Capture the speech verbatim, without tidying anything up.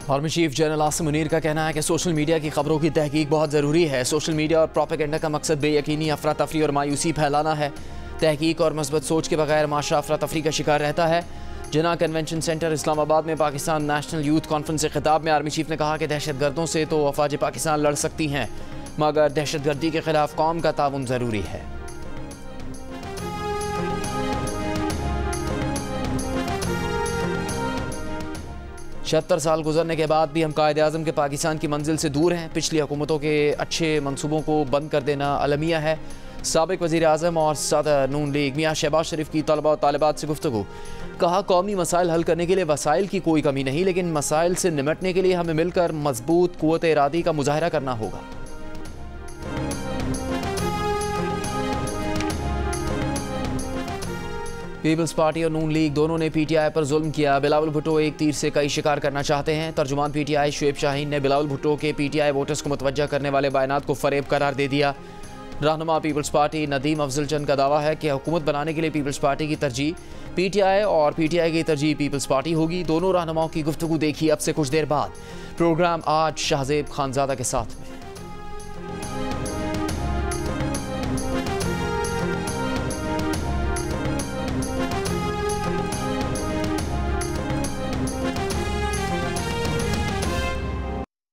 Army chief general Asim Munir का कहना है कि सोशल मीडिया की खबरों की तहकीक बहुत ज़रूरी है। सोशल मीडिया और प्रोपेगेंडा का मकसद बेयकीनी, अफरा तफरी और मायूसी फैलाना है। तहकीक और मस्बत सोच के बगैर माशरा अफरा तफरी का शिकार रहता है। जिना कन्वेंशन सेंटर इस्लामाबाद में पाकिस्तान नेशनल यूथ कॉन्फ्रेंस से खिताब में आर्मी चीफ ने कहा कि दहशत गर्दों से तो अफवाज पाकिस्तान लड़ सकती हैं, मगर दहशत गर्दी के खिलाफ कौम का ताउन ज़रूरी है। छिहत्तर साल गुजरने के बाद भी हम कायद आज़म के पाकिस्तान की मंजिल से दूर हैं। पिछली हुकूमतों के अच्छे मनसूबों को बंद कर देना अलमिया है। साबिक वज़ीर आज़म और सदर नून लीग मियाँ शहबाज शरीफ की तलबा और तालिबात से गुफ्तगू। कहा, कौमी मसाइल हल करने के लिए वसाइल की कोई कमी नहीं, लेकिन मसाइल से निमटने के लिए हमें मिलकर मजबूत कुव्वत इरादी का मुजाहरा करना होगा। पीपल्स पार्टी और नून लीग दोनों ने पीटीआई पर जुल्म किया। बिलावल भुट्टो एक तीर से कई शिकार करना चाहते हैं। तर्जुमान पीटीआई शुएब शाहीन ने बिलावल भुट्टो के पीटीआई वोटर्स को मुतवज्जा करने वाले बयानात को फरेब करार दे दिया। रहनुमा पीपल्स पार्टी नदीम अफजल चंद का दावा है कि हुकूमत बनाने के लिए पीपल्स पार्टी की तरजीह पीटीआई और पीटीआई की तरजीह पीपल्स पार्टी होगी। दोनों रहनुमाओं की गुफ्तगू देखी अब से कुछ देर बाद। प्रोग्राम आज शाहजेब खानजादा के साथ में।